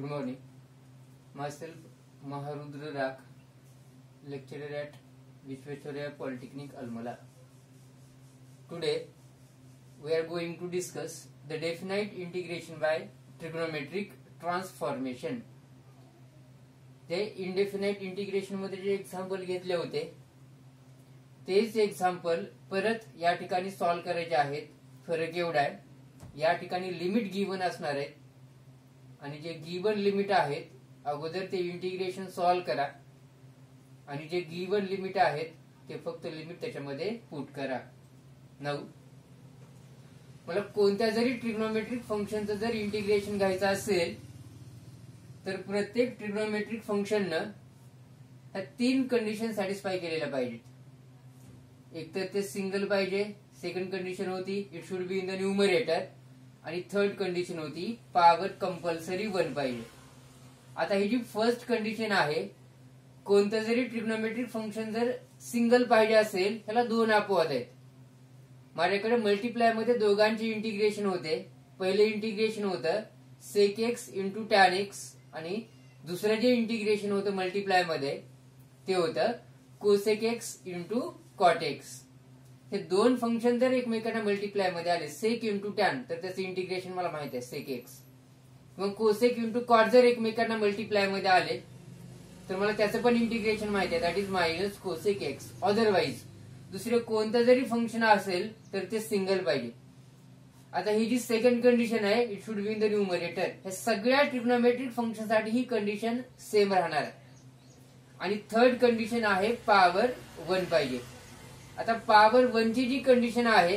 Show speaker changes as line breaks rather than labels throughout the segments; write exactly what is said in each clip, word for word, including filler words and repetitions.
Good morning. Myself Maharudra Rak, lecturer at Vishweshwaraya Polytechnic, Almala. Today we are going to discuss the definite integration by trigonometric transformation. ते indefinite integration मध्ये जे example घेतले होते तेच example परत या ठिकाणी सॉल्व्ह करायचे आहेत. फरक एवढा आहे, या ठिकाणी लिमिट गिवन असणार आहे आणि जे गिवन लिमिट आहेत अगोदर ते इंटिग्रेशन सॉल्व्ह करा आणि जे गिवन लिमिट आहेत ते फक्त लिमिट त्याच्यामध्ये पुट करा. नऊ मला कोणत्या जरी ट्रिग्नोमेट्रिक फंक्शनचं जर इंटिग्रेशन घ्यायचं असेल तर प्रत्येक ट्रिग्नोमेट्रिक फंक्शननं ह्या तीन कंडिशन सॅटिस्फाय केलेल्या पाहिजेत. एक तर ते सिंगल पाहिजे, सेकंड कंडिशन होती it should be in the numerator आणि थर्ड कंडिशन होती पॉवर कंपल्सरी वन पाहिजे. आता ही जी फर्स्ट कंडिशन आहे, कोणतं जरी ट्रिग्नोमेट्रिक फंक्शन जर सिंगल पाहिजे असेल त्याला दोन अपवाद आहेत. माझ्याकडे मल्टिप्लाय मध्ये दोघांचे इंटिग्रेशन होते. पहिले इंटिग्रेशन होतं sec x into tan x आणि दुसरं जे इंटिग्रेशन होतं मल्टिप्लाय मध्ये ते होतं cosec x into cot x. हे दोन फंक्शन जर एकमेकांना मल्टिप्लाय मध्ये आले सेक इंटू टॅन तर त्याचं इंटिग्रेशन मला माहित आहे सेक एक्स, किंवा कोसेक इंटू कॉट जर एकमेकांना मल्टिप्लाय मध्ये आले तर मला त्याचं पण इंटिग्रेशन माहिती आहे, that is minus cosec x. Otherwise दुसरे कोणतं जरी फंक्शन असेल तर ते सिंगल पाहिजे. आता ही जी सेकंड कंडिशन आहे it should be in the numerator, हे सगळ्या ट्रिग्नोमेट्रिक फंक्शन साठी ही कंडिशन सेम राहणार आहे. आणि थर्ड कंडिशन आहे पॉवर वन पाहिजे. आता पॉवर वन ची जी कंडिशन आहे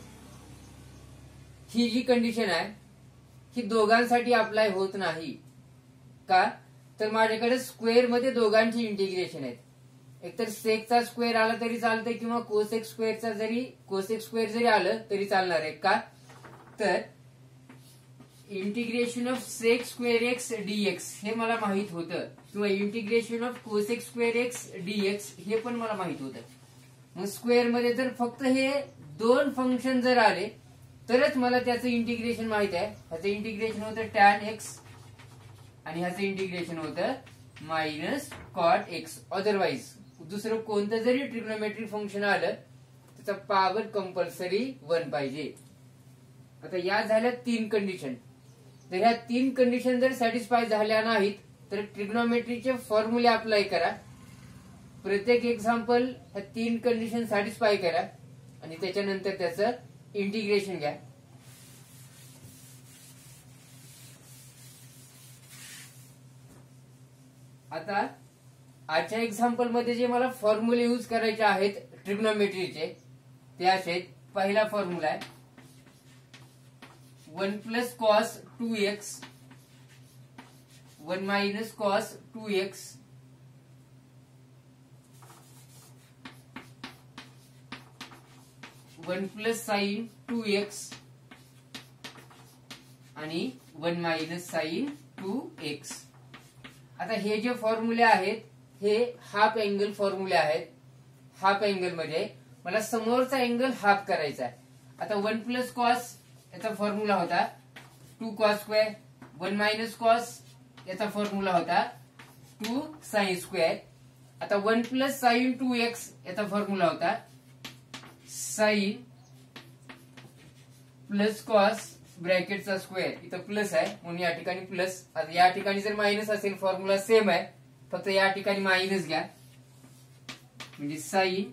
ही जी कंडिशन आहे ही दोघांसाठी अप्लाय होत नाही. का तर माझ्याकडे स्क्वेअर मध्ये दोघांची इंटिग्रेशन आहेत. एकतर सेकचा स्क्वेअर आला तरी चालतंय किंवा कोसेक स्क्वेअरचा जरी कोसेक स्क्वेअर जरी आलं तरी चालणार आहे. का तर integration of sec square x dx हे मला माहित होतं, किंवा integration of cosec square x dx हे पण मला माहित होतं. मग स्क्वेअर मध्ये जर फक्त हे दोन फंक्शन जर आले तरच मला त्याचं इंटिग्रेशन माहित आहे. ह्याचं इंटिग्रेशन होतं टॅन एक्स आणि ह्याचं इंटिग्रेशन होतं मायनस कॉट एक्स. अदरवाईज दुसरं कोणतं जरी ट्रिग्नोमेट्रिक फंक्शन आलं त्याचा पॉवर कंपल्सरी वन पाहिजे. आता या झाल्या तीन कंडिशन. जर ह्या तीन कंडिशन जर सॅटिस्फाय झाल्या नाहीत तर ट्रिग्नोमेट्रीचे फॉर्म्युले अप्लाय करा. प्रत्येक एक्झाम्पल ह्या तीन कंडिशन सॅटिस्फाय करा आणि त्याच्यानंतर त्याचं इंटिग्रेशन घ्या. आता आजच्या एक्झाम्पल मध्ये जे मला फॉर्म्युले यूज करायचे आहेत ट्रिग्नोमेट्रीचे ते असे. पहिला फॉर्म्युला आहे one plus cos two x one minus cos two x one plus sine two x आणि one minus sine two x. आता हे जे फॉर्म्युले आहेत हे हाफ अँगल फॉर्म्युले आहेत. हाफ अँगल म्हणजे मला समोरचा अँगल हाफ करायचा आहे. आता वन प्लस कॉस याचा फॉर्म्युला होता two cos square, one minus cos याचा फॉर्म्युला होता टू साइन स्क्वेअर. आता one plus sine two x याचा फॉर्म्युला होता साइन प्लस कॉस ब्रॅकेटचा स्क्वेअर. इथं प्लस आहे म्हणून या ठिकाणी प्लस. आता या ठिकाणी जर मायनस असेल फॉर्म्युला सेम आहे, फक्त या ठिकाणी मायनस घ्या म्हणजे साइन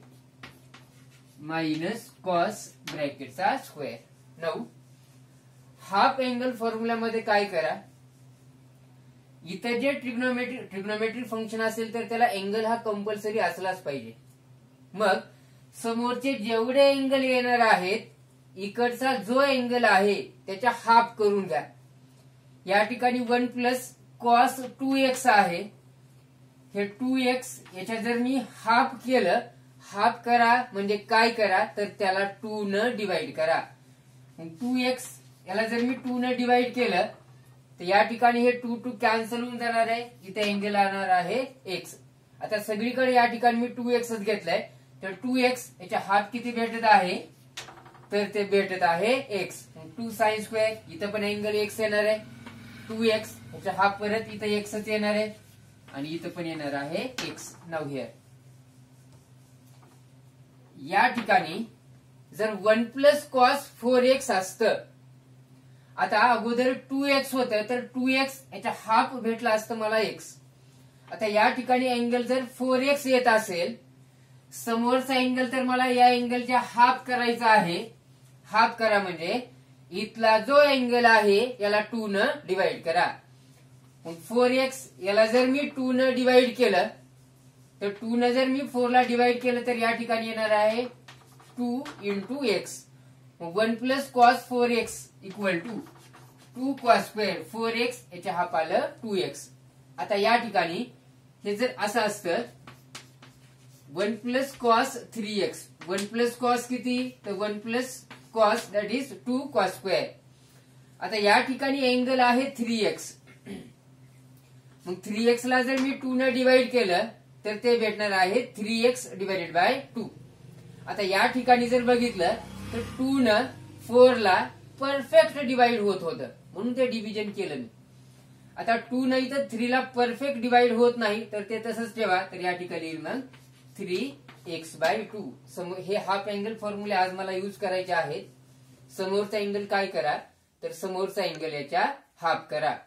मायनस कॉस ब्रॅकेटचा स्क्वेअर. नऊ हाफ अँगल फॉर्म्युल्यामध्ये काय करा, इथं जे ट्रिग्नोमेट्रिक ट्रिग्नोमेट्रिक फंक्शन असेल तर त्याला अँगल हा कंपल्सरी असलाच पाहिजे. मग समोरचे जेवढे अँगल येणार आहेत इकडचा जो अँगल आहे त्याच्या हाफ करून घ्या. या ठिकाणी one plus cos two x आहे, हे टू एक्स याच्या जर मी हाफ केलं, हाफ करा म्हणजे काय करा तर त्याला टू न डिवाइड करा. टू एक्स याला जर मी टू न डिवाइड केलं तर या ठिकाणी हे टू टू कॅन्सल होऊन जाणार आहे. इथे अँगल येणार आहे एक्स. आता सगळीकडे या ठिकाणी मी टू एक्सच घेतलाय तर टू एक्स याच्या हाफ किती भेटत आहे तर ते भेटत आहे एक्स. टू साइन स्क्वेअर इथं पण अँगल एक्स येणार आहे टू एक्स याचा हाफ परत इथं एक्सच येणार आहे आणि इथं पण येणार आहे एक्स. नाव हिअर या ठिकाणी जर one plus cos four x असतं, आता अगोदर टू एक्स होतं तर टू एक्स याचा हाफ भेटला असतं मला एक्स. आता या ठिकाणी अँगल जर फोर एक्स येत असेल, समोरचा अँगल तर मला या अँगलच्या हाफ करायचा आहे. हाफ करा म्हणजे इथला जो अँगल आहे याला टू न डिवाइड करा. फोर एक्स याला जर मी टू न डिवाइड केलं तर टू न जर मी फोर ला डिवाइड केलं तर या ठिकाणी येणार आहे two into x. One plus cos four x equal to two cos square four x याच्या हाफ आलं टू एक्स. आता या ठिकाणी हे जर असं असतं one plus cos three x, one plus cos किती तर one plus cos that is two cos square. आता या ठिकाणी अँगल आहे थ्री एक्स. मग थ्री एक्स ला जर मी टू न डिवाइड केलं तर ते भेटणार आहे three x divided by two. आता या ठिकाणी जर बघितलं तर टू न फोर ला परफेक्ट डिवाइड होत होतं म्हणून ते डिव्हिजन केलं मी. आता टू न इथं थ्री ला परफेक्ट डिवाइड होत नाही तर ते तसंच ठेवा. तर या ठिकाणी येईल मग थ्री एक्स बाय टू. हे हाफ अँगल फॉर्म्युले आज मला युज करायचे आहेत. समोरचा अँगल काय करा तर समोरचा अँगल याच्या हाफ करा.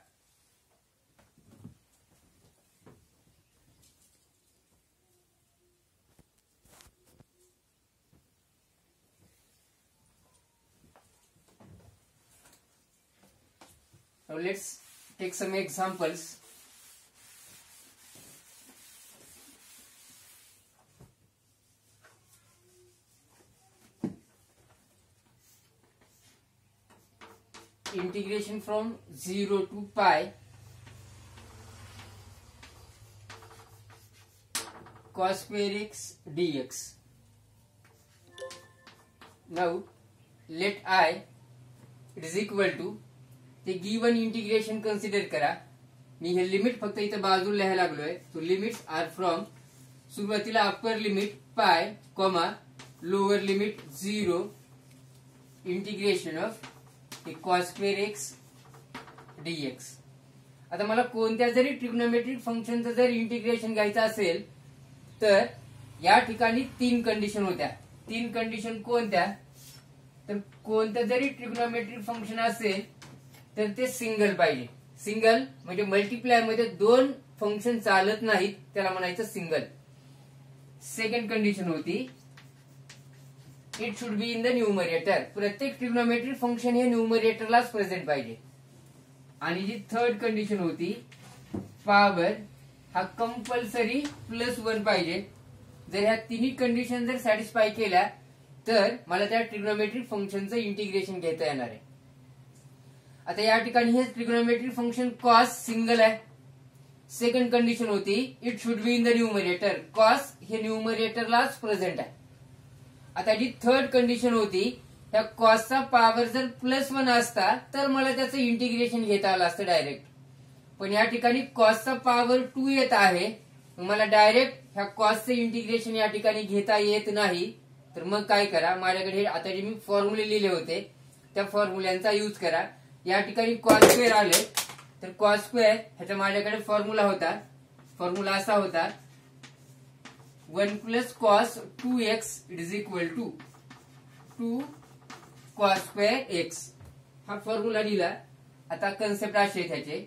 Now let's take some examples. Integration from zero to pi cos square x dx. Now let I it is equal to ते गिवन इंटिग्रेशन कन्सिडर करा. मी हे लिमिट फक्त इथं बाजूला लिहायला लागलोय. सो लिमिट्स आर फ्रॉम सुरुवातीला upper limit pi comma lower limit zero integration of cos square x dx. आता मला कोणत्या जरी ट्रिग्नोमेट्रिक फंक्शनचं जर इंटिग्रेशन घ्यायचं असेल तर या ठिकाणी तीन कंडिशन होत्या. तीन कंडिशन कोणत्या तर कोणतं जरी ट्रिग्नोमेट्रिक फंक्शन असेल तर ते सिंगल पाहिजे. सिंगल म्हणजे मल्टिप्लाय मध्ये दोन फंक्शन चालत नाहीत त्याला म्हणायचं सिंगल. सेकंड कंडिशन होती it should be in the numerator. प्रत्येक ट्रिग्नोमेट्रिक फंक्शन हे न्यूमरेटरलाच प्रेझेंट पाहिजे. आणि जी थर्ड कंडिशन होती पॉवर हा कंपल्सरी प्लस वन पाहिजे. जर ह्या तिन्ही कंडिशन जर सॅटिस्फाय केल्या तर मला त्या ट्रिग्नोमेट्रिक फंक्शनचं इंटिग्रेशन घेता येणार आहे. आता या ठिकाणी हे ट्रिग्नोमेट्रिक फंक्शन कॉस सिंगल आहे. सेकंड कंडिशन होती it should be in the numerator. Cos हे न्यूमरेटरलाच प्रेझेंट आहे. आता जी थर्ड कंडिशन होती त्या कॉसचा पॉवर जर प्लस वन असता तर मला त्याचं इंटिग्रेशन घेता आलं असतं डायरेक्ट. पण या ठिकाणी कॉसचा पॉवर टू येत आहे. मला डायरेक्ट ह्या कॉसचं इंटिग्रेशन या ठिकाणी घेता येत नाही. तर मग काय करा माझ्याकडे आता जे मी फॉर्म्युले लिहिले होते त्या फॉर्म्युल्यांचा यूज करा. या ठिकाणी कॉस स्क्वेअर आले तर कॉस स्क्वेअर ह्याचा माझ्याकडे फॉर्म्युला होता. फॉर्म्युला असा होता one plus cos two x it is equal to two cos square x. हा फॉर्म्युला लिहिला. आता कन्सेप्ट असे त्याचे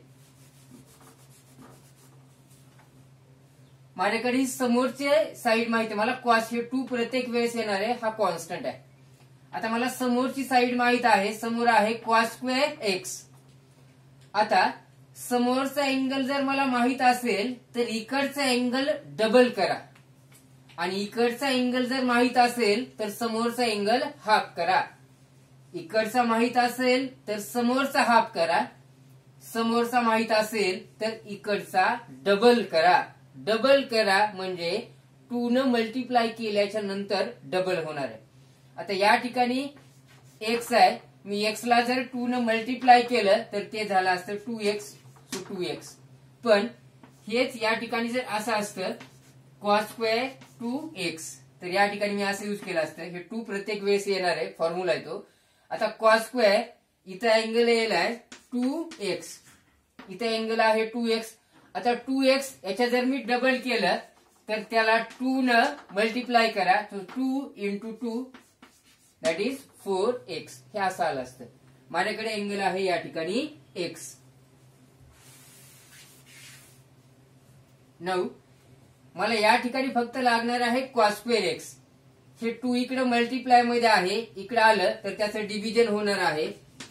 माझ्याकडे ही समोरचे साईड माहिती मला कॉस हे टू प्रत्येक वेळेस येणार आहे. हा कॉन्स्टंट आहे. आता मला समोरची साईड माहित आहे. समोर आहे कॉस स्क्वेअर एक्स. आता समोरचा अँगल जर मला माहित असेल तर इकडचा अँगल डबल करा आणि इकडचा अँगल जर माहित असेल तर समोरचा अँगल हाफ करा. इकडचा माहित असेल तर समोरचा हाफ करा. समोरचा माहित असेल तर इकडचा डबल करा. डबल करा म्हणजे टू न मल्टिप्लाय केल्याच्या नंतर डबल होणार आहे. आता या ठिकाणी एक्स आहे. मी एक्स ला जर टू न मल्टिप्लाय केलं तर ते झालं असतं two x. So two x. पण हेच या ठिकाणी जर असं असतं कॉस स्क्वेअर टू एक्स तर या ठिकाणी मी असं यूज केलं असतं. हे टू प्रत्येक वेळेस येणार आहे. फॉर्म्युला आहे तो. आता कॉस स्क्वेअर इथं अँगल येईल आहे टू एक्स इथे अँगल आहे टू एक्स. आता टू एक्स याच्या जर मी डबल केलं तर त्याला टू न मल्टिप्लाय करा, तर two into two that is four x हे असं आलं असतं. माझ्याकडे अँगल आहे या ठिकाणी एक्स. नऊ मला या ठिकाणी फक्त लागणार आहे कॉस स्क्वेअर एक्स. हे टू इकडे मल्टिप्लाय मध्ये आहे, इकडे आलं तर त्याचं डिव्हिजन होणार आहे.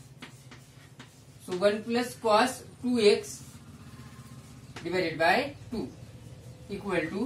So one plus cos two x divided by two equal to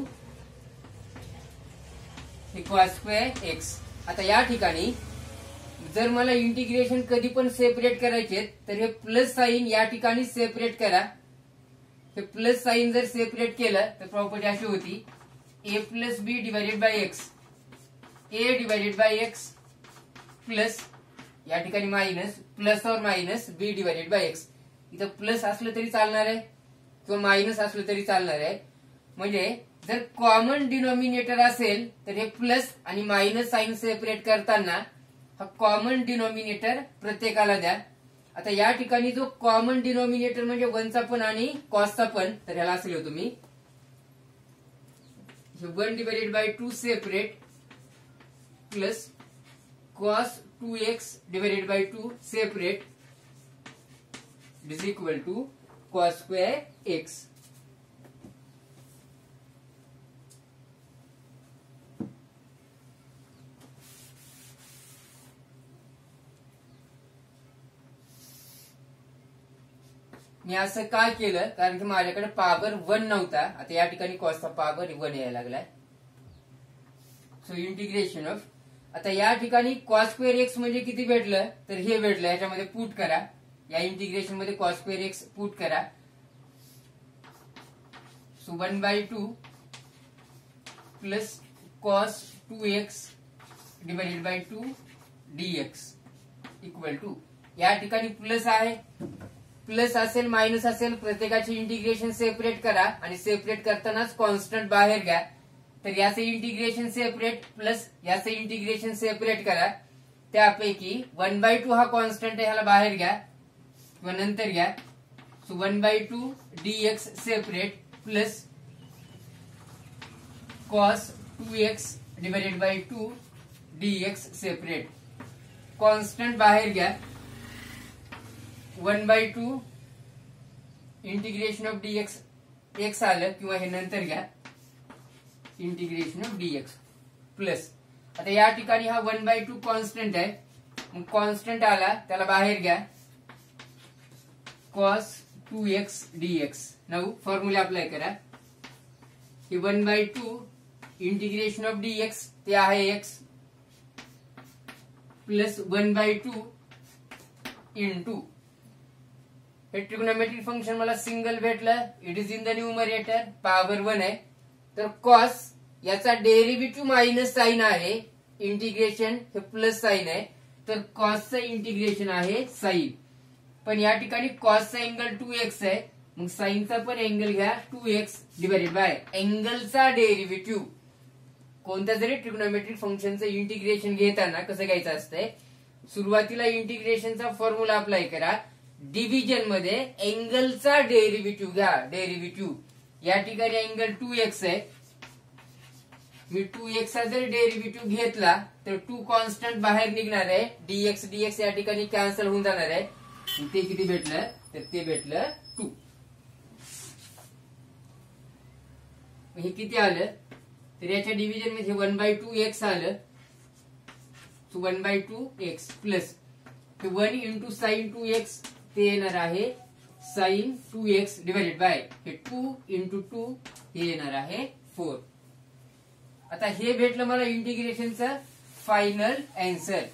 cos square x. आता या ठिकाणी जर मला इंटिग्रेशन कधी पण सेपरेट करायचे तर हे प्लस साइन या ठिकाणी सेपरेट करा. हे प्लस साइन जर सेपरेट केलं तर प्रॉपर्टी अशी होती A plus B divided by x. A divided by x plus या ठिकाणी मायनस प्लस और minus B divided by x. इथं प्लस असलं तरी चालणार आहे किंवा मायनस असलं तरी चालणार आहे. म्हणजे जर कॉमन डिनॉमिनेटर असेल तर हे प्लस आणि मायनस साइन सेपरेट करताना हा कॉमन डिनॉमिनेटर प्रत्येकाला द्या. आता या ठिकाणी जो कॉमन डिनॉमिनेटर म्हणजे वनचा पण आणि कॉसचा पण, तर ह्याला असं लिहू तुम्ही one divided by two separate plus cos two x divided by two separate is equal to cos square x. मी असं काय केलं कारण की माझ्याकडे पॉवर वन नव्हता. आता या ठिकाणी कॉसचा पॉवर वन यायला लागलाय. सो इंटिग्रेशन ऑफ आता या ठिकाणी कॉस स्क्वेअर एक्स म्हणजे किती भेटलं तर हे भेटलं. याच्यामध्ये पुट करा, या इंटिग्रेशन मध्ये कॉस स्क्वेअर एक्स पुट करा. So one by two plus cos two x divided by two dx equal to या ठिकाणी प्लस आहे. प्लस असेल मायनस असेल प्रत्येकाची इंटिग्रेशन सेपरेट करा आणि सेपरेट करतानाच कॉन्स्टंट बाहेर घ्या. तर याचे इंटिग्रेशन सेपरेट प्लस याचे इंटिग्रेशन सेपरेट करा. त्यापैकी वन बाय टू हा कॉन्स्टंट आहे, ह्याला बाहेर घ्या किंवा नंतर घ्या. So one by two dx separate plus cos two x divided by two dx separate. Constant बाहेर घ्या. One by two integration of dx x आलं किंवा हे नंतर घ्या इंटिग्रेशन ऑफ डीएक्स प्लस आता या ठिकाणी हा वन बाय टू कॉन्स्टंट आहे, मग कॉन्स्टंट आला त्याला बाहेर घ्या cos two x dx. Now formula apply करा. हे one by two integration of dx ते आहे x plus one by two into हे ट्रिग्नोमेट्रिक फंक्शन मला सिंगल भेटलं. It is in the numerator, power one आहे. तर कॉस याचा डेरिव्हेटिव्ह मायनस साइन आहे, इंटिग्रेशन हे प्लस साइन आहे, तर कॉसचं इंटिग्रेशन आहे साइन. पण या ठिकाणी कॉसचा अँगल टू एक्स आहे, मग साइनचा पण अँगल घ्या टू एक्स डिवाइडेड बाय अँगलचा डेरिव्हेटिव्ह. कोणत्या जरी ट्रिग्नोमेट्रिक फंक्शनचं इंटिग्रेशन घेताना कसं घ्यायचं असतंय, सुरुवातीला इंटिग्रेशनचा फॉर्म्युला अप्लाय करा. डिव्हिजन मध्ये अँगलचा डेरिव्हेटिव्ह घ्या. डेरिव्हेटिव्ह या ठिकाणी अँगल टू एक्स आहे, मी टू एक्स चा जर डेरिव्हेटिव्ह घेतला तर टू कॉन्स्टंट बाहेर निघणार आहे. डीएक्स डीएक्स या ठिकाणी कॅन्सल होऊन जाणार आहे. ते किती भेटलं तर ते भेटलं टू. हे किती आलं तर याच्या डिव्हिजन मध्ये वन बाय टू एक्स आलं. One by two x plus one into sine two x ते येणार आहे sine two x divided by हे टू इंटू टू हे येणार आहे फोर. आता हे भेटलं मला इंटिग्रेशनचं फायनल आन्सर.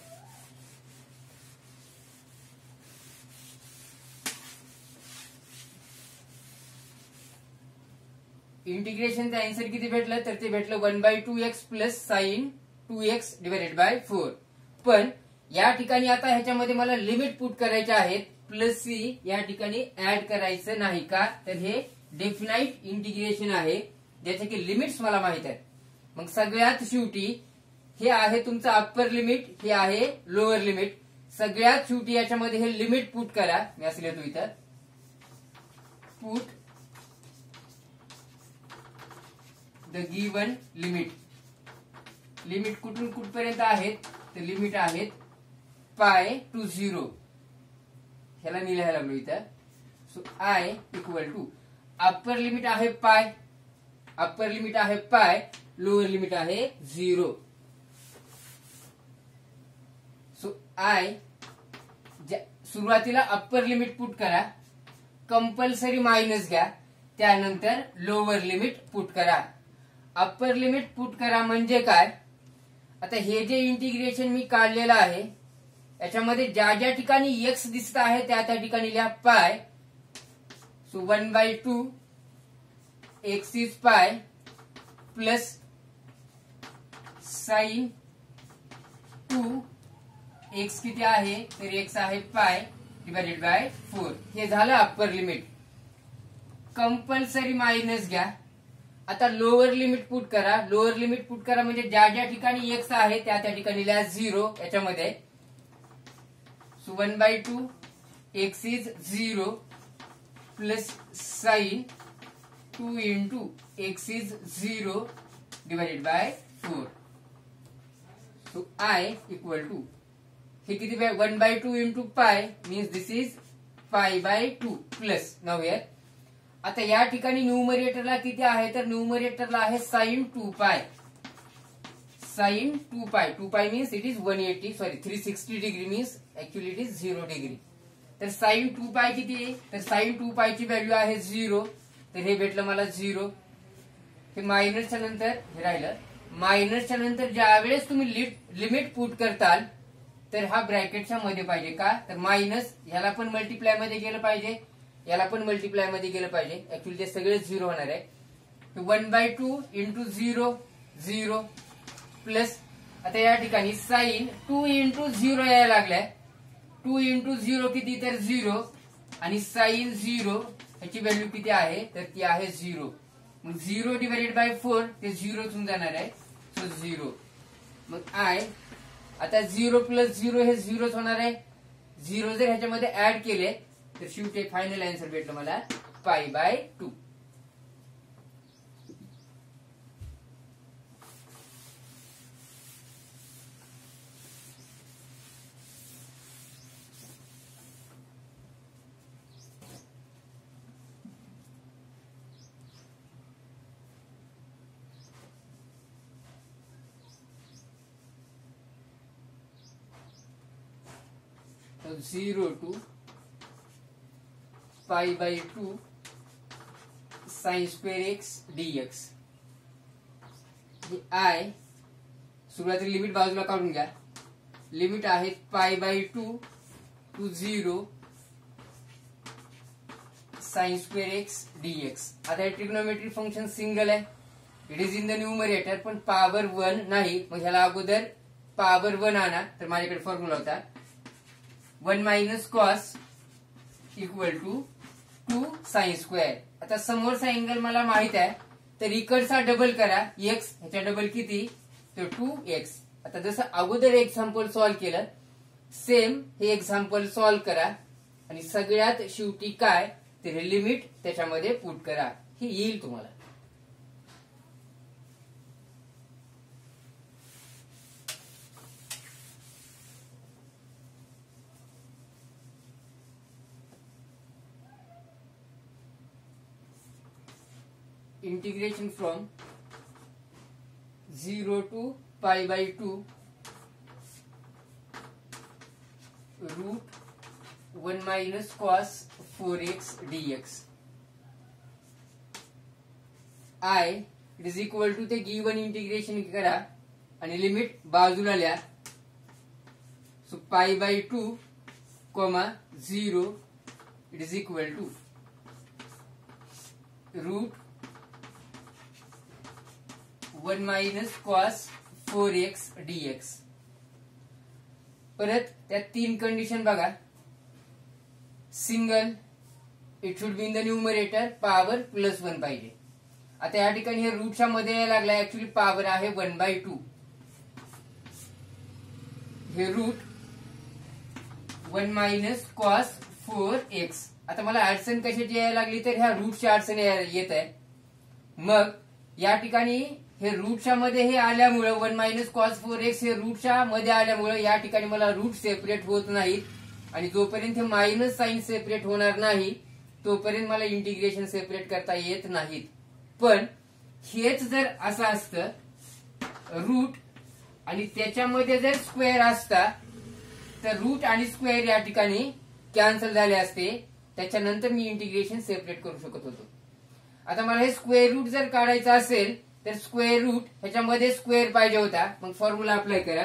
इंटिग्रेशनचं आन्सर किती भेटलं तर ते भेटलं one by two x plus sine two x divided by four. पण या ठिकाणी आता ह्याच्यामध्ये मला लिमिट पुट करायचे आहेत. प्लस सी या ठिकाणी ऍड करायचं नाही का तर हे डेफिनाइट इंटिग्रेशन आहे, ज्याचे की लिमिट्स मला माहित आहेत. मग सगळ्यात शेवटी हे आहे तुमचं अप्पर लिमिट, हे आहे लोअर लिमिट. सगळ्यात शेवटी याच्यामध्ये हे लिमिट पुट करा. मी असं लिहितो इथं put the given limit. Limit कुठून कुठपर्यंत आहेत तर लिमिट आहेत पाय टू झिरो. ह्याला मी लिहायला लागलो इथं. So I equal to upper limit आहे पाय, अप्पर लिमिट आहे पाय, लोअर लिमिट आहे झिरो. सो आय सुरुवातीला अप्पर लिमिट पुट करा, कंपल्सरी मायनस घ्या, त्यानंतर लोअर लिमिट पुट करा. अप्पर लिमिट पुट करा म्हणजे काय, आता हे जे इंटिग्रेशन मी काढलेलं आहे याच्यामध्ये ज्या ज्या ठिकाणी एक्स दिसत आहे त्या त्या ठिकाणी लिहा pi. So one by two x is pi plus sine two x किती आहे तर एक्स आहे पाय डिवायडेड बाय फोर. हे झालं अप्पर लिमिट. कंपल्सरी मायनस घ्या. आता लोअर लिमिट पुट करा. लोअर लिमिट पुट करा म्हणजे ज्या ज्या ठिकाणी एक्स आहे त्या त्या ठिकाणी लिहा झिरो. याच्यामध्ये so one by two x is zero plus sine two into x is zero divided by four. So I equal to हे किती by one by two into pi means this is pi by two plus now here. आता या ठिकाणी न्यूमरेटरला किती आहे तर न्यूमरेटरला आहे sine two pi. Sine two pi two pi means it is one eighty sorry three sixty degree means actually it is zero degree. तर साइन टू पाय किती आहे तर साइन टू पायची व्हॅल्यू आहे झिरो. तर हे भेटलं मला झिरो. हे मायनसच्या नंतर हे राहिलं. मायनसच्या नंतर ज्या वेळेस तुम्ही लिमिट पुट करताल तर हा ब्रॅकेटच्या मध्ये पाहिजे का तर मायनस ह्याला पण मल्टिप्लाय मध्ये गेलं पाहिजे, याला पण मल्टिप्लाय मध्ये गेलं पाहिजे. ऍक्च्युअली ते सगळे झिरो होणार आहे. One by two into zero zero plus आता या ठिकाणी साइन टू इंटू झिरो यायला लागलाय. टू इंटू झिरो किती तर झिरो आणि साइन झिरो ह्याची व्हॅल्यू किती आहे तर ती आहे झिरो. मग झिरो डिवायडेड बाय फोर ते झिरो होऊन जाणार आहे. So zero. मग आय आता झिरो प्लस झिरो हे झिरोच होणार आहे. झिरो जर ह्याच्यामध्ये ऍड केले तर शेवटी फायनल आन्सर भेटलं मला pi by two. Zero to pi by two sine square x dx. I सुरुवातीला लिमिट बाजूला काढून घ्या. लिमिट आहे pi by two to zero sine square x dx. आता हे ट्रिग्नोमेट्रिक फंक्शन सिंगल आहे. It is in the numerator पण power one नाही. मग ह्याला अगोदर पॉवर वन आणा. तर माझ्याकडे फॉर्म्युला होता one minus cos equal to two sine square. आता समोरचा अँगल मला माहित आहे तर इकडचा डबल करा. एक्स ह्याच्या डबल किती तर टू एक्स. आता जसं अगोदर एक्झाम्पल सॉल्व्ह केलं सेम हे एक्झाम्पल सॉल्व्ह करा आणि सगळ्यात शेवटी काय तर हे लिमिट त्याच्यामध्ये पुट करा. हे येईल तुम्हाला. Integration from zero to pi by two root one minus cos four x dx. I it is equal to ते गिवन इंटिग्रेशन करा आणि लिमिट बाजूला लिहा. So pi by two comma zero it is equal to root one minus cos four x dx. परत त्यात तीन condition बघा. Single it should be in the numerator power plus one पाहिजे. आता या ठिकाणी हे रूटच्या मध्ये यायला लागला. ऍक्च्युली पॉवर आहे वन बाय टू. हे root one minus cos four x. आता मला अडचण कशाची यायला लागली तर ह्या रूटची अडचण येत आहे. मग या ठिकाणी हे रूटच्या मध्ये हे आल्यामुळे one minus cos four x हे रूटच्या मध्ये आल्यामुळे या ठिकाणी मला रूट सेपरेट होत नाहीत, आणि जोपर्यंत हे मायनस साइन सेपरेट होणार नाही तोपर्यंत मला इंटिग्रेशन सेपरेट करता येत नाहीत. पण हेच जर असं असतं रूट आणि त्याच्यामध्ये जर स्क्वेअर असता तर रूट आणि स्क्वेअर या ठिकाणी कॅन्सल झाले असते, त्याच्यानंतर मी इंटिग्रेशन सेपरेट करू शकत होतो. आता मला हे स्क्वेअर रूट जर काढायचं असेल तर स्क्वेअर रूट ह्याच्यामध्ये स्क्वेअर पाहिजे होता. मग फॉर्म्युला अप्लाय करा.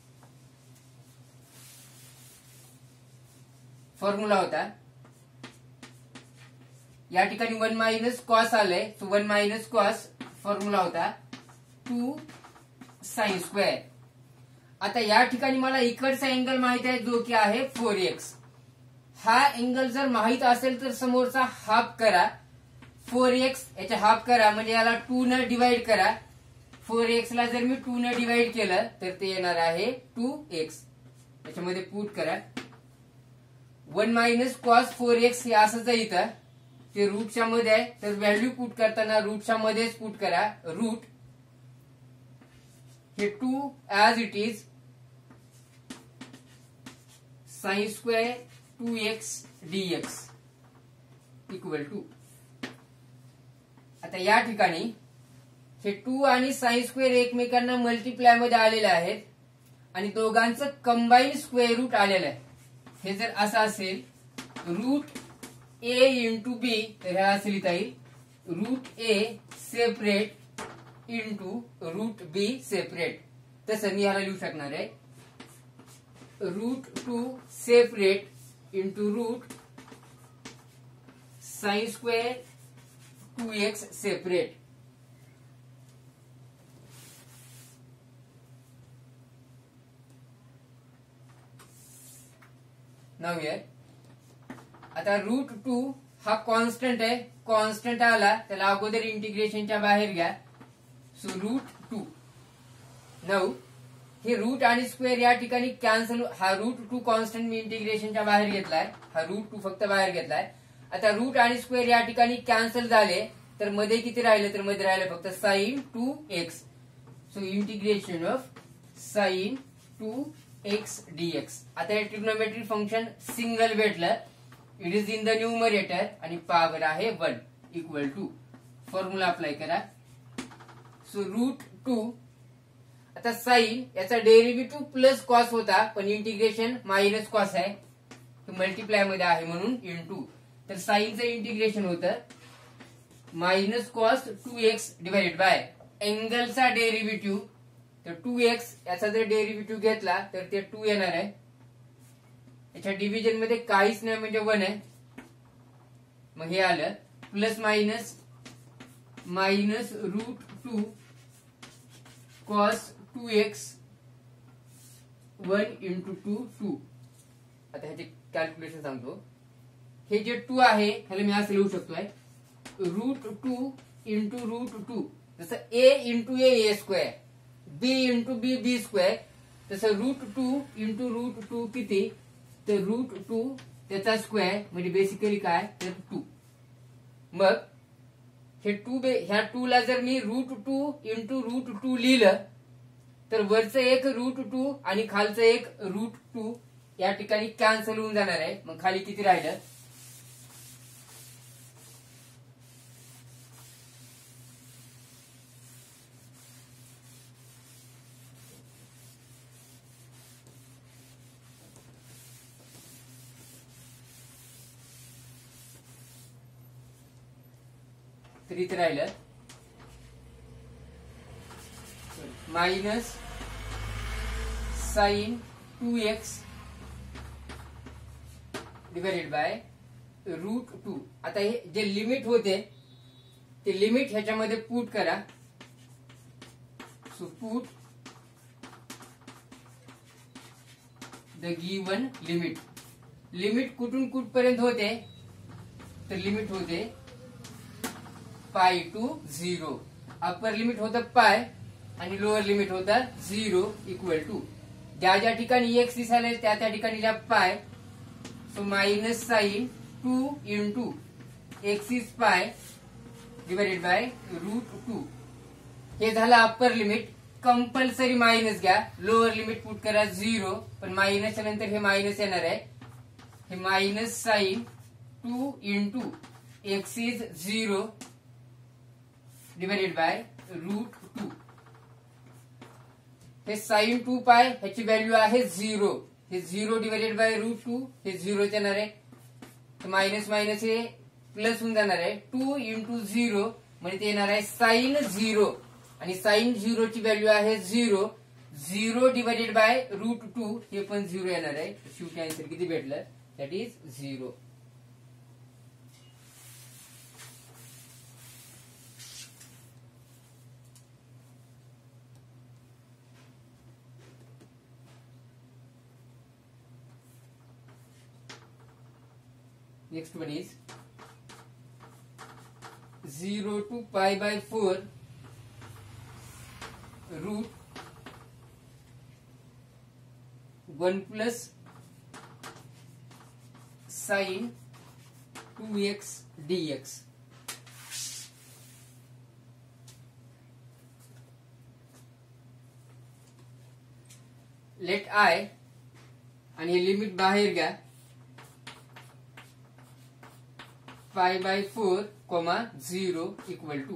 फॉर्म्युला होता या ठिकाणी वन मायनस कॉस आलंय, so one minus cos formula होता टू साइन स्क्वेअर. आता या ठिकाणी मला इकडचा अँगल माहित आहे जो की आहे फोर एक्स. हा अँगल जर माहित असेल तर समोरचा हाफ करा, फोर एक्स याच्या हाफ करा म्हणजे याला टू न डिवाइड करा. फोर एक्स ला जर मी टू न डिवाइड केलं तर ते येणार आहे टू एक्स. त्याच्यामध्ये पुट करा. One minus cos four x हे असंच आहे इथं, ते रूटच्या मध्ये आहे तर व्हॅल्यू पुट करताना रूटच्या मध्येच पुट करा. रूट हे two as it is sine square two x dx equal to. आता या ठिकाणी हे टू आणि साइन स्क्वेअर एकमेकांना मल्टिप्लाय मध्ये आलेले आहेत आणि दोघांचं कंबाईन स्क्वेअर रूट आलेलं आहे. हे जर असं असेल रूट ए इंटू बी तर ह्या असं लिहिता येईल root A separate into root B separate. तसं मी ह्याला लिहू शकणार आहे root two separate into root sine square two x separate. Now here आता रूट टू हा कॉन्स्टंट आहे, कॉन्स्टंट आला त्याला अगोदर इंटिग्रेशनच्या बाहेर घ्या. So root two. नाऊ हे रूट आणि स्क्वेअर या ठिकाणी कॅन्सल. हा रूट टू कॉन्स्टंट मी इंटिग्रेशनच्या बाहेर घेतलाय, हा रूट टू फक्त बाहेर घेतलाय. आता रूट आणि स्क्वेअर या ठिकाणी कॅन्सल झाले तर मध्ये किती राहिलं तर मध्ये राहिलं फक्त sine two x. So integration of sine two x dx. आता हे ट्रिग्नोमेट्री फंक्शन सिंगल भेटलं. It is in the numerator आणि पॉवर आहे one equal to. Formula apply करा. So root two. आता साइन याचा डेरिव्हेटिव्ह प्लस कॉस होता पण इंटिग्रेशन मायनस कॉस आहे, मल्टिप्लाय मध्ये आहे म्हणून इंटू. तर साइनचं इंटिग्रेशन होतं minus cos two x divided by अँगलचा डेरिव्हेटिव्ह. तर टू एक्स याचा जर डेरिव्हेटिव्ह घेतला तर ते टू येणार आहे. याच्या डिव्हिजन मध्ये काहीच नाही म्हणजे वन आहे. मग हे आलं plus minus minus root two cos two x one into two two. आता ह्याचे कॅल्क्युलेशन सांगतो. हे जे टू आहे ह्याला मी असं लिहू शकतोय root two into root two. जसं A into A A square, B into B B square, तसं root two into root two किती तर रूट टू त्याचा स्क्वेअर म्हणजे बेसिकली काय तर टू. मग हे टू ह्या टू ला जर मी root two into root two लिहिलं तर वरचं एक रूट टू आणि खालचं एक रूट टू या ठिकाणी कॅन्सल होऊन जाणार आहे. मग खाली किती राहिलं तर इथे राहिलं minus sine two x divided by root two. आता हे जे लिमिट होते ते लिमिट ह्याच्यामध्ये पुट करा. So put the given limit. Limit कुठून कुठपर्यंत होते तर लिमिट होते pi two zero. Upper limit होतं पाय आणि लोअर लिमिट होतं झिरो इक्वल टू. ज्या ज्या ठिकाणी एक्स दिसायला त्या त्या ठिकाणी लिहा pi. So minus sine two into x is pi divided by root two. हे झालं अप्पर लिमिट. कंपल्सरी मायनस घ्या. लोअर लिमिट पुट करा झिरो, पण मायनसच्या नंतर हे मायनस येणार आहे. हे minus sine two into x is zero divided by root two. हे साइन टू पाय ह्याची व्हॅल्यू आहे झिरो. हे zero divided by root two हे झिरो येणार आहे. मायनस मायनस हे प्लस होऊन जाणार आहे. टू इंटू झिरो म्हणजे ते येणार आहे साइन झिरो, आणि साइन झिरोची व्हॅल्यू आहे zero. Zero divided by root two हे पण झिरो येणार आहे. शेवटी आन्सर किती भेटलं? That is zero. Next one is zero to pi by four root one plus sin two x dx. Let I आणि हे लिमिट बाहेर घ्या. Pi by four comma zero equal to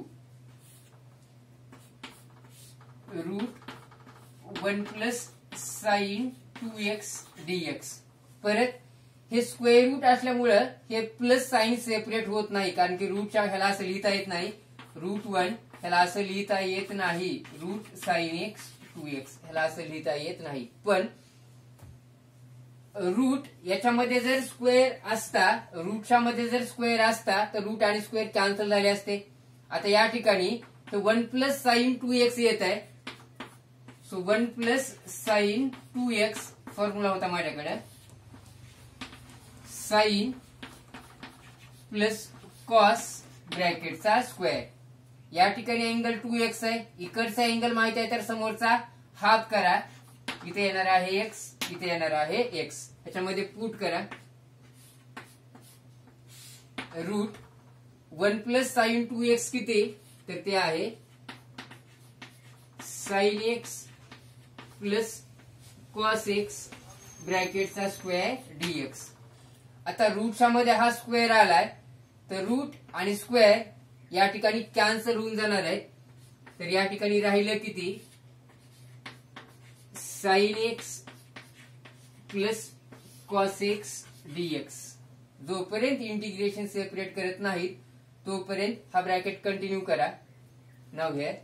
root one plus sine two x dx. परत हे square route असल्यामुळं हे plus sign separate होत नाही, कारण की रूटच्या ह्याला असं लिहिता येत नाही. रूट वन ह्याला असं लिहिता येत नाही. Root sine x two x ह्याला असं लिहिता येत नाही. पण रूट याच्यामध्ये जर स्क्वेअर असता, रूटच्या मध्ये जर स्क्वेअर असता तर रूट आणि स्क्वेअर कॅन्सल झाले असते. आता या ठिकाणी तो one plus sine two x येत आहे. So one plus sine two x formula होता माझ्याकडे. साइन प्लस कॉस ब्रॅकेटचा स्क्वेअर. या ठिकाणी अँगल टू एक्स आहे. इकडचा अँगल माहित आहे तर समोरचा हाफ करा. इथे येणार आहे एक्स, इथे येणार आहे एक्स. त्याच्यामध्ये पुट करा. Root one plus sine two x किती, तर ते आहे sine x plus cos x ब्रॅकेटचा स्क्वेअर डीएक्स. आता रूटच्या मध्ये हा स्क्वेअर आलाय, तर रूट आणि स्क्वेअर या ठिकाणी कॅन्सल होऊन जाणार आहे. तर या ठिकाणी राहिलं किती, sine x plus cos x dx. जोपर्यंत इंटिग्रेशन सेपरेट करत नाहीत तोपर्यंत हा ब्रॅकेट कंटिन्यू करा. Now here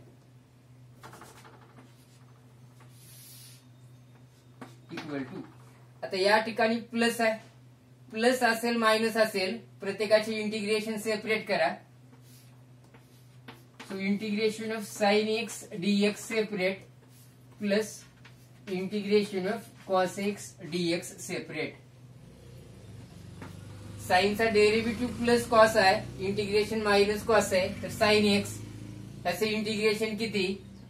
equal to. आता या ठिकाणी प्लस आहे. प्लस असेल मायनस असेल, प्रत्येकाचे इंटिग्रेशन सेपरेट करा. So integration of sine x dx separate plus integration of cos x dx separate. साइनचा डेरिव्हेटिव्ह प्लस कॉस आहे, इंटिग्रेशन मायनस कॉस आहे. तर साइन एक्स त्याचे इंटिग्रेशन किती,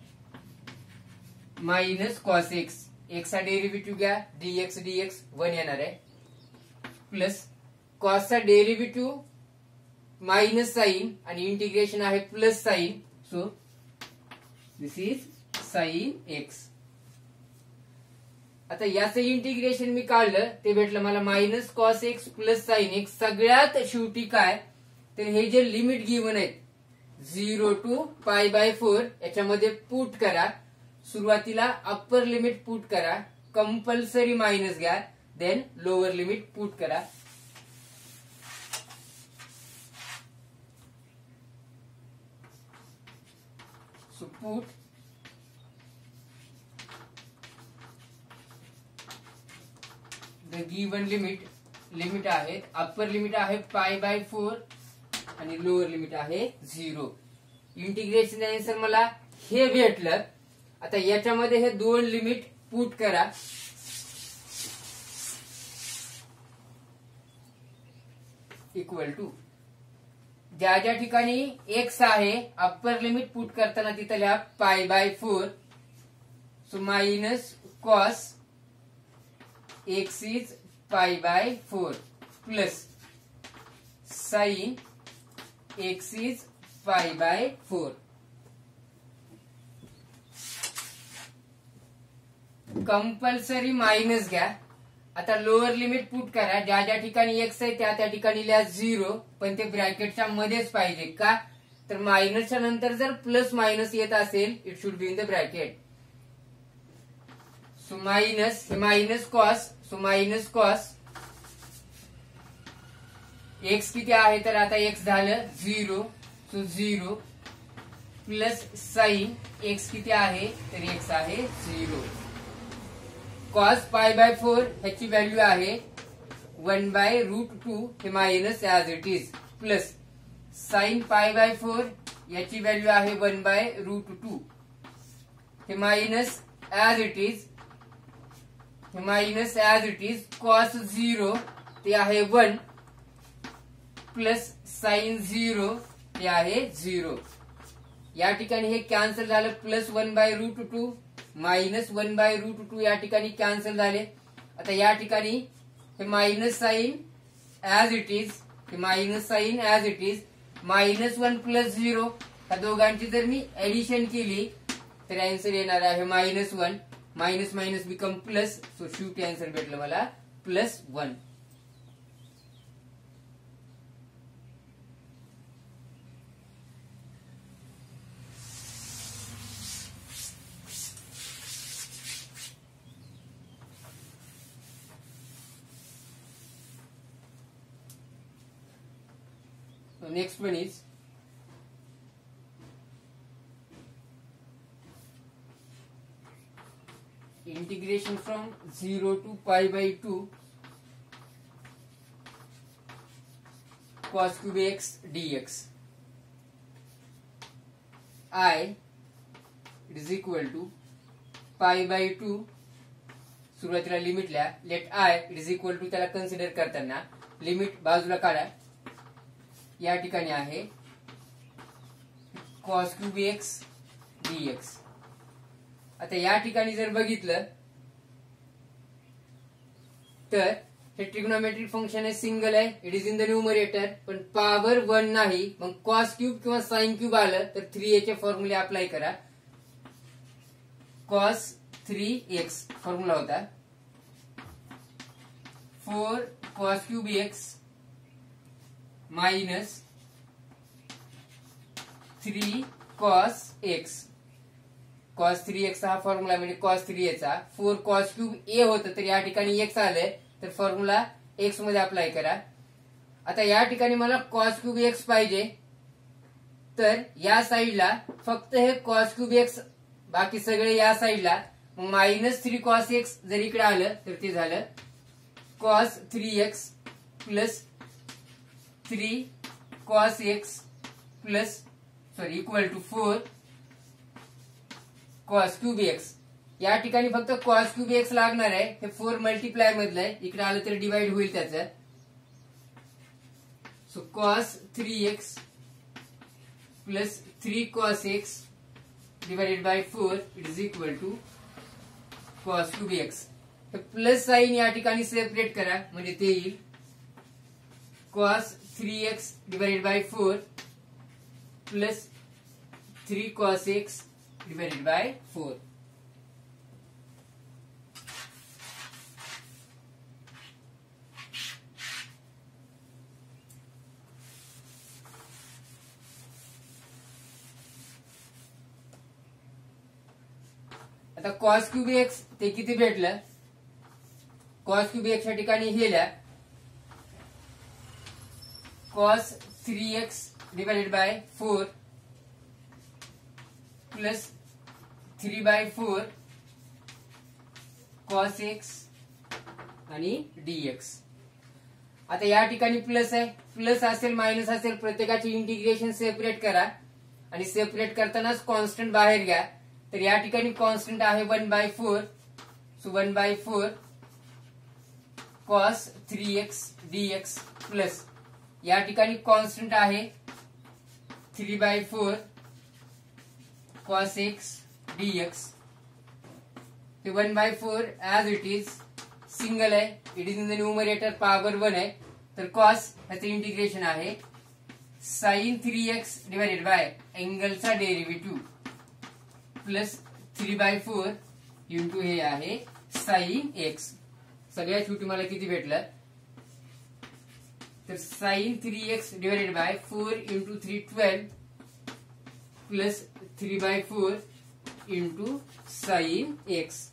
मायनस कॉस एक्स. एक्सचा डेरिव्हेटिव्ह घ्या, डीएक्स डीएक्स वन येणार आहे. प्लस कॉसचा डेरिव्हेटिव्ह मायनस साइन आणि इंटिग्रेशन आहे plus sine. So this is sine x. आता याचं इंटिग्रेशन मी काढलं, ते भेटलं मला minus cos x plus sine x. सगळ्यात शेवटी काय, तर हे जे लिमिट गिवन आहेत zero to pi by four याच्यामध्ये पुट करा. सुरुवातीला अप्पर लिमिट पुट करा, कंपल्सरी मायनस घ्या, देन लोअर लिमिट पुट करा. So put the given limit. Limit आहेत, अप्पर लिमिट आहे पाय बाय फोर आणि लोअर लिमिट आहे झिरो. इंटिग्रेशन आन्सर मला हे भेटलं. आता याच्यामध्ये हे दोन लिमिट पुट करा. इक्वल टू ज्या ज्या ठिकाणी एक्स आहे अप्पर लिमिट पुट करताना तिथं लिहा pi by four. So minus cos x is pi by four plus sine x is pi by four. Compulsory minus घ्या. आता लोअर लिमिट पुट करा. ज्या ज्या ठिकाणी एक्स आहे त्या त्या ठिकाणी लिहा झिरो, पण ते ब्रॅकेटच्या मध्येच पाहिजे. का तर मायनसच्या नंतर जर प्लस मायनस येत असेल it should be in the bracket. So minus हे minus cos, so minus cos x किती आहे तर आता एक्स झालं zero, so zero plus sine x किती आहे तर एक्स आहे zero. Cos pi by four ह्याची व्हॅल्यू आहे वन बाय रूट टू, हे minus as it is, plus sine pi by four याची व्हॅल्यू आहे वन बाय रूट टू, हे मायनस ऍज इट इज, हे minus as it is. Cos zero ते आहे one, plus sign zero ते आहे zero. या ठिकाणी हे कॅन्सल झालं. Plus one by root two minus one by root two या ठिकाणी कॅन्सल झाले. आता या ठिकाणी हे minus sine as it is, हे minus sine as it is, minus one plus zero ह्या दोघांची जर मी ऍडिशन केली तर आन्सर येणार आहे minus one. Minus minus become plus, so शेवटी आन्सर भेटलं मला plus one. So next one is integration from zero to pi by two cos cube x dx. I it is equal to pi by two. सुरुवातीला limit लिहा. Let I it is equal to, त्याला consider करताना limit बाजूला काढा. या ठिकाणी आहे cos cube x dx. आता या ठिकाणी जर बघितलं तर हे ट्रिग्नोमेट्रिक फंक्शन आहे, सिंगल आहे, it is in the numerator, पण पॉवर वन नाही. मग कॉस क्यूब किंवा साइन क्यूब आलं तर थ्री ए चे फॉर्म्युले अप्लाय करा. कॉस थ्री एक्स फॉर्म्युला होता four cos cube x minus three cos x. Cos three x हा फॉर्म्युला म्हणजे कॉस थ्री एचा. फोर कॉस क्यूब ए होतं तर या ठिकाणी एक्स आलंय तर फॉर्म्युला एक्स मध्ये अप्लाय करा. आता या ठिकाणी मला कॉस क्यूब एक्स पाहिजे तर या साईडला फक्त हे कॉस क्यूब एक्स, बाकी सगळे या साईडला. मग मायनस थ्री कॉस एक्स जर इकडे आलं तर ते झालं cos three x plus three cos x plus sorry equal to four cos cube x. या ठिकाणी फक्त कॉस क्यूब एक्स लागणार आहे. हे फोर मल्टिप्लाय मधलं आहे, इकडे आलं तर डिवाइड होईल त्याचं. So cos three x plus three cos x divided by four it is equal to cos cube x. Plus sine या ठिकाणी सेपरेट करा म्हणजे ते येईल cos three x divided by four plus three cos x divided by four. आता cos cube x ते किती भेटलं. कॉस क्यूब एक्स या ठिकाणी हे लिहा cos three x divided by four plus three by four cos x आणि dx. आता या ठिकाणी प्लस आहे, प्लस असेल मायनस असेल प्रत्येकाची इंटिग्रेशन सेपरेट करा आणि सेपरेट करतानाच कॉन्स्टंट बाहेर घ्या. तर या ठिकाणी कॉन्स्टंट आहे one by four, so one by four cos three x dx plus या ठिकाणी कॉन्स्टंट आहे three by four cos x dx. ते one by four as it is single आहे, it is in the numerator power one आहे, तर cos ह्याचं integration आहे sine three x divided by अँगलचा derivative plus three by four into हे आहे sine x. सगळ्यात शेवटी मला किती भेटलं तर sine three x divided by four into three twelve plus three by four into sine x.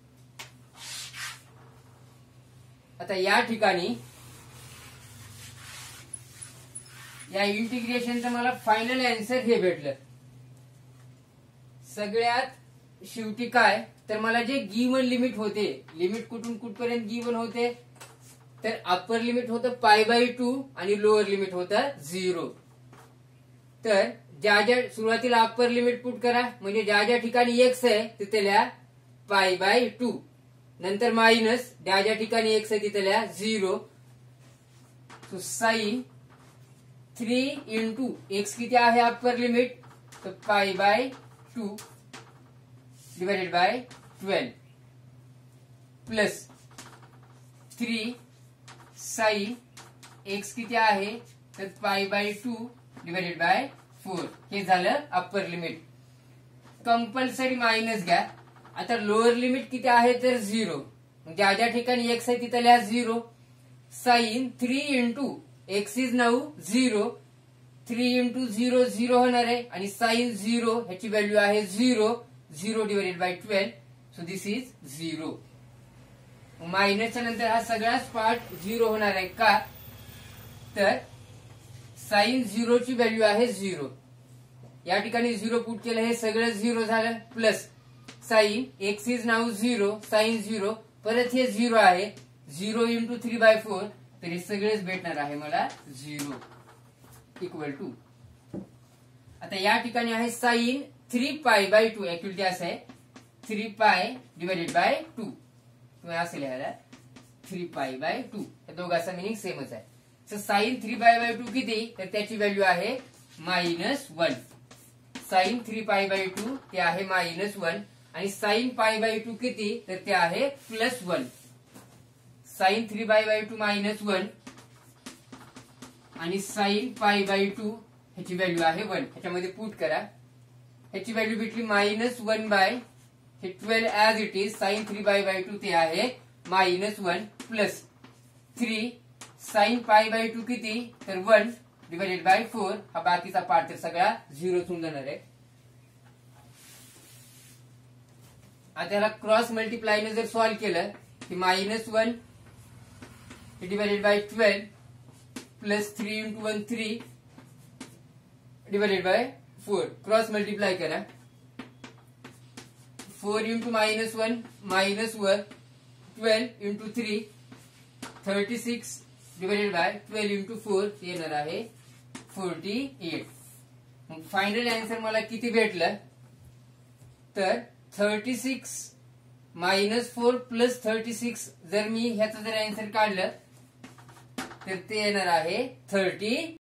आता या ठिकाणी या इंटिग्रेशनचं मला फायनल आन्सर हे भेटलं. सगळ्यात शेवटी काय तर मला जे गिवन लिमिट होते, लिमिट कुठून कुठपर्यंत गिवन होते तर अप्पर लिमिट होतं पाय बाय टू आणि लोअर लिमिट होतं झिरो. तर ज्या ज्या सुरुवातीला अप्पर लिमिट पुट करा म्हणजे ज्या ज्या ठिकाणी एक्स आहे तिथे लिहा पाय बाय टू, नंतर मायनस ज्या ज्या ठिकाणी एक्स आहे तिथे लिहा zero. So sine three into x किती आहे अप्पर लिमिट तर pi by two divided by twelve plus three sine x किती आहे तर pi by two divided by four. हे झालं अप्पर लिमिट. कंपल्सरी मायनस घ्या. आता लोअर लिमिट किती आहे तर झिरो, ज्या ज्या ठिकाणी एक्स आहे तिथे लिहा zero. Sine three into x is now zero, three into zero zero होणार आहे आणि साइन झिरो ह्याची व्हॅल्यू आहे zero, zero divided by twelve. So this is zero. मायनसच्या नंतर हा सगळाच पार्ट झिरो होणार आहे का तर साइन झिरोची व्हॅल्यू आहे झिरो. या ठिकाणी झिरो पुट केलं हे सगळं झिरो झालं plus sine x is now zero, sine zero परत हे झिरो आहे, zero into three by four तर हे सगळेच भेटणार आहे मला झिरो इक्वल टू. आता या ठिकाणी आहे sine three pi by two, actually असं आहे three pi divided by to, तुम्ही असं लिहायला थ्री पाय बाय टू. या दोघांचा मिनिंग सेमच आहे. So sine three pi by two किती तर त्याची व्हॅल्यू आहे minus one. Sine three pi by two ते आहे मायनस वन आणि साइन पाय बाय टू किती तर ते आहे plus one. Sine three pi by two minus one आणि साइन पाय बाय टू ह्याची व्हॅल्यू आहे वन. ह्याच्यामध्ये पुट करा. ह्याची व्हॅल्यू भेटली मायनस वन बाय हे twelve as it is. Sine three pi by two ते आहे minus one plus three sine pi by two किती तर वन डिवाइडेड बाय फोर. हा बाकीचा पार्ट तर सगळा झिरो होऊन जाणार आहे. आता याला क्रॉस मल्टिप्लायने जर सॉल्व्ह केलं की minus one divided by twelve plus three into one three divided by four. Cross multiply करा. Four into minus one minus one twelve into three thirty six divided by twelve into four येणार आहे forty eight. मग final answer मला किती भेटलं तर thirty six minus four plus thirty six. जर मी ह्याचं जर आन्सर काढलं तर ते येणार आहे थर्टी